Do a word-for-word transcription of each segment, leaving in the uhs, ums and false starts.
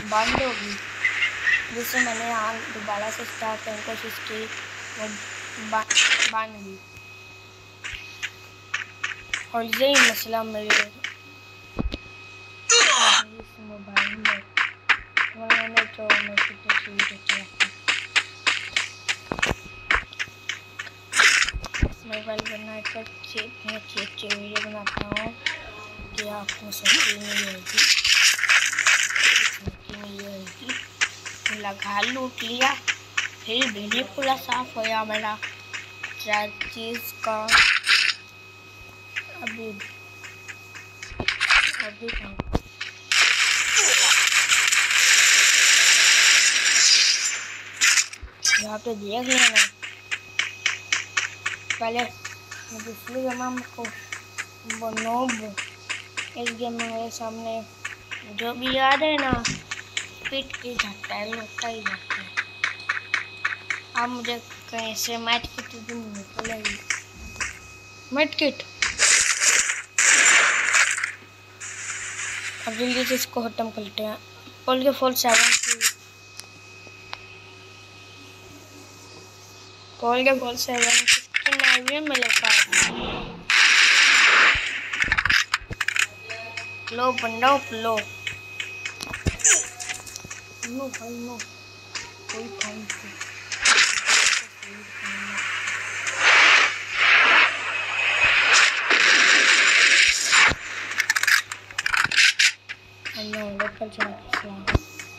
बंद होगी, जिससे मैंने यहाँ दोबारा से स्टार्ट करने की कोशिश की, वो बन गई। और यही मसला मेरे इस मोबाइल में, मैंने तो मैं कितनी चीज़ देती हूँ मोबाइल बनाने पर अच्छी अच्छी अच्छी वीडियो बनाता हूँ कि आपको सच्ची नहीं होगी, सच्ची नहीं होगी। लगा लूट लिया, फिर भी नहीं पूरा साफ होया मेरा चार चीज़ का। अभी अभी यहाँ पे देख लेना। पहले पिछली गेम को वो नोब, इस गेम में मेरे सामने जो भी याद है ना, पिट के जाता है, लौटता ही जाता है। अब मुझे कैसे मैट किट भी निकलेगी, मैट किट। अब जल्दी से इसको खत्म करते हैं। पोल के फोर सेवन की पोल के फोर सेवन की मेरे पास लो बंदा लो नो भाई नो कोई काम नहीं। हम लोकल जाके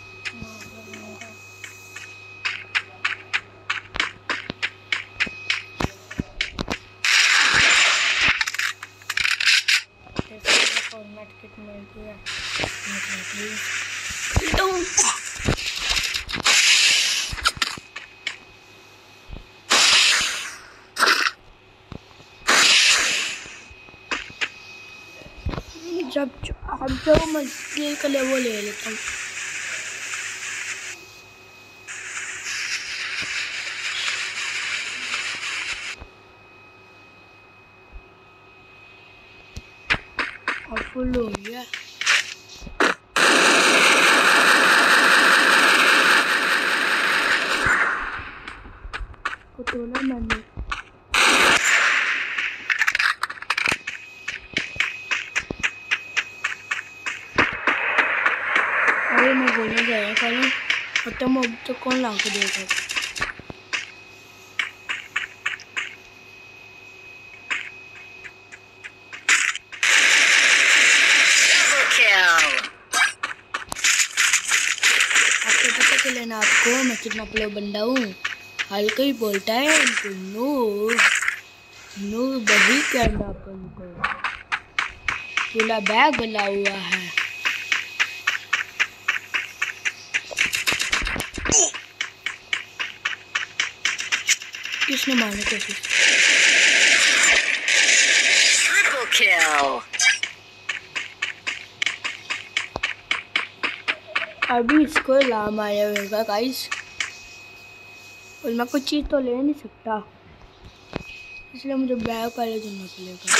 फॉर्मेट किट मिल गया। जब अब जो मस्ती का लेवल ले लेता हूँ। अब फुल हो गया। तो ना मैंने अरे मैं बोलने जा रहा था खत्म हो तो कौन ला के देगा। आपको पता चले ना आपको मैं कितना प्रो बंदा हूँ। हल्का ही बोलता है उनको नूर नूर बही करना अपन को पूरा बैग बना हुआ है। किसने मारने की कोशिश? Triple kill. अभी इसको ला मारे होगा गाइस, और मैं कुछ चीज़ तो ले नहीं सकता, इसलिए मुझे बैग पहले चुनना पड़ेगा।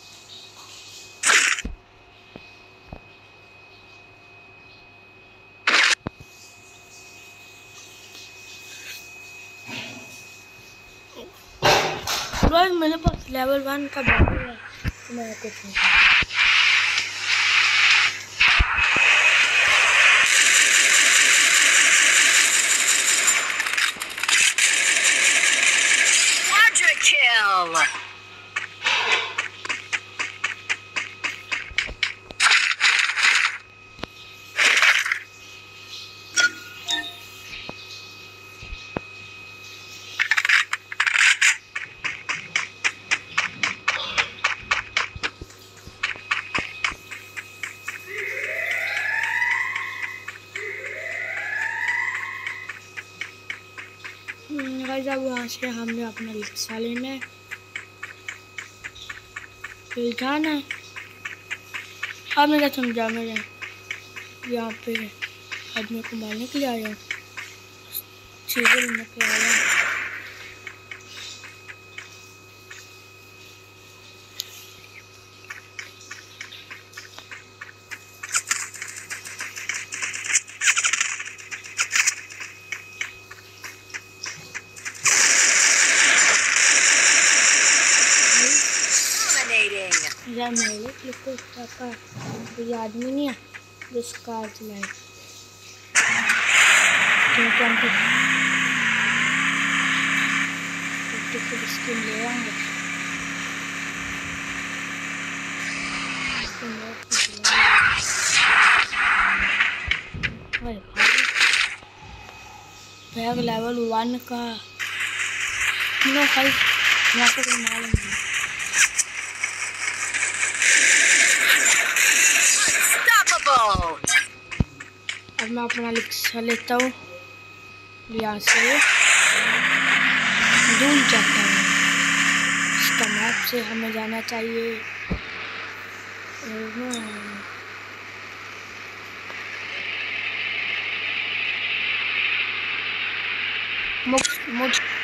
मेरे पास लेवल वन का बैग है तो मैं कुछ नहीं करता। जब वहाँ से हमने अपना रिक्शा लेना है, फिर जाना है। अब मेरा समझा मेरे यहाँ पे आदमी को मारने के लिए आया, चीज़ें लेने के लिए आया। मिला मेरे क्लिक का कोई आदमी नहीं है जिस कार चलाए, क्योंकि हम टिकट स्किन ले आएंगे। बैग लेवल वन का नो फाइव यहाँ पे कोई मालूम नहीं। अब मैं अपना लिखा लेता हूँ, यहाँ से दूर जाता हूँ। इसका मैप से हमें जाना चाहिए। मुझ मुझ